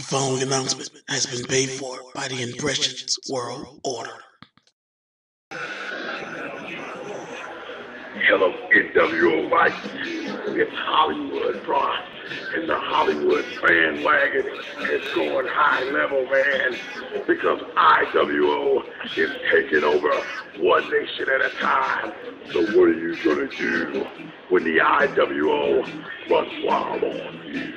following announcement has been paid for by the Impressions World Order. Hello, NWO. It's HollyWood, bro. And the HollyWood bandwagon is going high level, man, because iWo is taking over one nation at a time. So what are you gonna do when the iWo runs wild on you?